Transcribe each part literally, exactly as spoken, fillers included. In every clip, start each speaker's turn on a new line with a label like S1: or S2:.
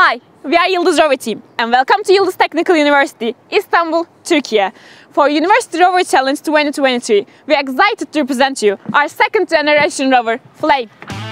S1: Hi, we are Yıldız Rover team and welcome to Yıldız Technical University, Istanbul, Turkey. For University Rover Challenge twenty twenty-three, we are excited to present you our second generation rover, Flame.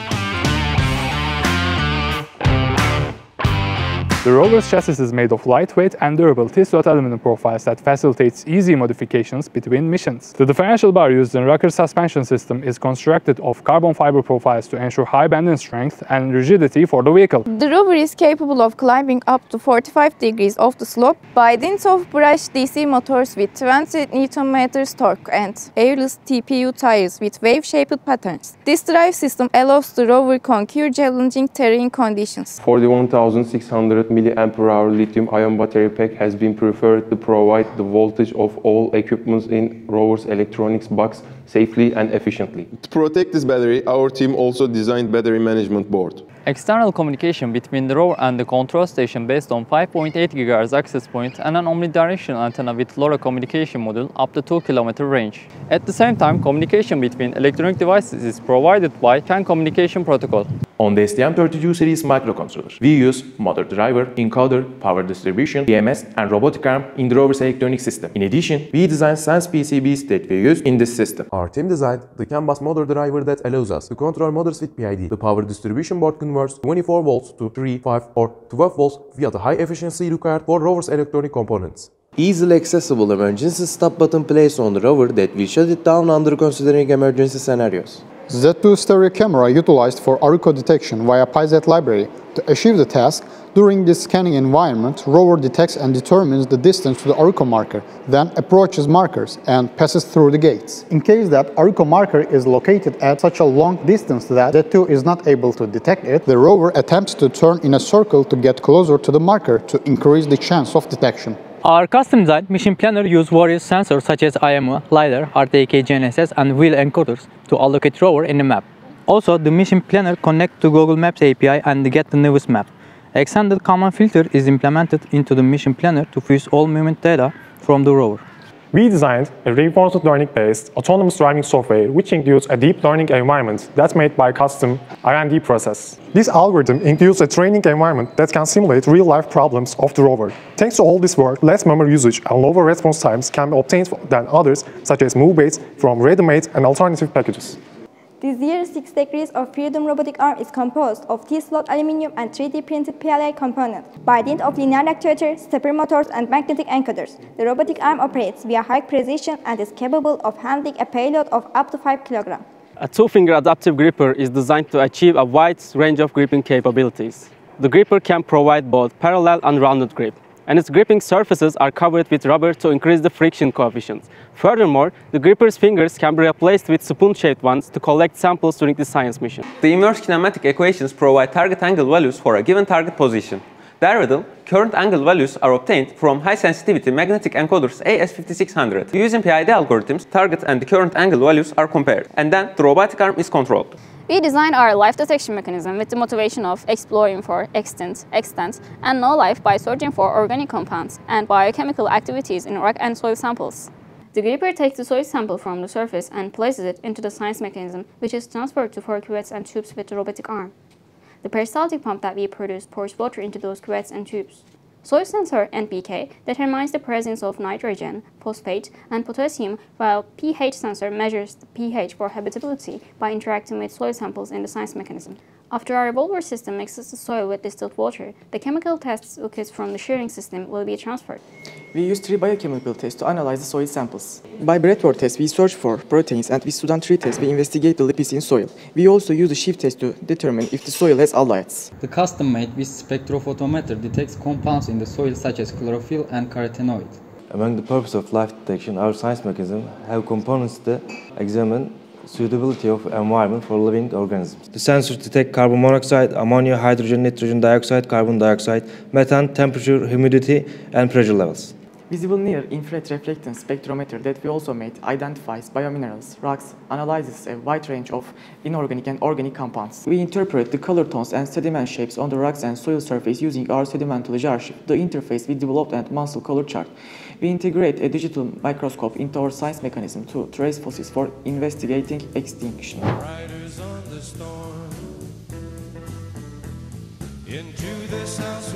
S2: The rover's chassis is made of lightweight and durable T-slot aluminum profiles that facilitates easy modifications between missions. The differential bar used in rocker suspension system is constructed of carbon fiber profiles to ensure high bending strength and rigidity for the vehicle.
S3: The rover is capable of climbing up to forty-five degrees of the slope by dint of brushed D C motors with twenty newton meters torque and airless T P U tires with wave-shaped patterns. This drive system allows the rover conquer challenging terrain conditions.
S4: forty-one thousand six hundred milliamp hour lithium-ion battery pack has been preferred to provide the voltage of all equipment in rover's electronics box safely and efficiently.
S5: To protect this battery, our team also designed battery management board.
S6: External communication between the rover and the control station based on five point eight gigahertz access point and an omnidirectional antenna with LoRa communication module up to two kilometer range. At the same time, communication between electronic devices is provided by C A N communication protocol.
S7: On the S T M thirty-two series microcontroller, we use motor driver, encoder, power distribution, B M S, and robotic arm in the rover's electronic system. In addition, we designed sense P C Bs that we use in this system.
S8: Our team designed the CAN bus motor driver that allows us to control motors with P I D. The power distribution board converts twenty-four volts to three, five, or twelve volts via the high efficiency required for rover's electronic components.
S9: Easily accessible emergency stop button placed on the rover that will shut it down under considering emergency scenarios.
S10: Z two stereo camera utilized for ARICO detection via P I Z library. To achieve the task, during this scanning environment, rover detects and determines the distance to the ARICO marker, then approaches markers and passes through the gates. In case that ARICO marker is located at such a long distance that Z two is not able to detect it, the rover attempts to turn in a circle to get closer to the marker to increase the chance of detection.
S6: Our custom-designed mission planner uses various sensors such as I M U, LiDAR, R T K G N S S, and wheel encoders to allocate rover in the map. Also, the mission planner connects to Google Maps A P I and get the newest map. Extended command filter is implemented into the mission planner to fuse all movement data from the rover.
S2: We designed a reinforcement learning-based autonomous driving software which includes a deep learning environment that's made by custom R and D process. This algorithm includes a training environment that can simulate real-life problems of the rover. Thanks to all this work, less memory usage and lower response times can be obtained than others, such as MoveBase, from ready-made and alternative packages.
S11: The zero six degrees of freedom robotic arm is composed of T-slot aluminum and three D printed P L A components. By dint of linear actuator, stepper motors, and magnetic encoders, the robotic arm operates via high precision and is capable of handling a payload of up to five kilograms.
S12: A two-finger adaptive gripper is designed to achieve a wide range of gripping capabilities. The gripper can provide both parallel and rounded grip, and its gripping surfaces are covered with rubber to increase the friction coefficient. Furthermore, the gripper's fingers can be replaced with spoon-shaped ones to collect samples during the science mission.
S13: The inverse kinematic equations provide target angle values for a given target position. Therefore, current angle values are obtained from high-sensitivity magnetic encoders A S fifty-six hundred. Using P I D algorithms, target and the current angle values are compared, and then the robotic arm is controlled.
S14: We designed our life detection mechanism with the motivation of exploring for extinct, extant, and no life by searching for organic compounds and biochemical activities in rock and soil samples. The gripper takes the soil sample from the surface and places it into the science mechanism, which is transferred to four cuvettes and tubes with the robotic arm. The peristaltic pump that we produce pours water into those cuvettes and tubes. Soil sensor N P K determines the presence of nitrogen, phosphate, and potassium, while pH sensor measures the pH for habitability by interacting with soil samples in the science mechanism. After our revolver system mixes the soil with distilled water, the chemical tests kits from the shearing system will be transferred.
S15: We use three biochemical tests to analyze the soil samples. By breathwork test, we search for proteins, and with Sudan three test, we investigate the lipids in soil. We also use a shift test to determine if the soil has aldehydes.
S16: The custom-made WIS spectrophotometer detects compounds in the soil such as chlorophyll and carotenoid.
S9: Among the purpose of life detection, our science mechanism have components that examine suitability of environment for living organisms. The sensors detect carbon monoxide, ammonia, hydrogen, nitrogen dioxide, carbon dioxide, methane, temperature, humidity, and pressure levels.
S15: Visible near-infrared reflectance spectrometer that we also made identifies biominerals, rocks, analyzes a wide range of inorganic and organic compounds. We interpret the color tones and sediment shapes on the rocks and soil surface using our sedimentology archive, the interface we developed and muscle color chart. We integrate a digital microscope into our science mechanism to trace fossils for investigating extinction.
S17: Riders on the storm into this house.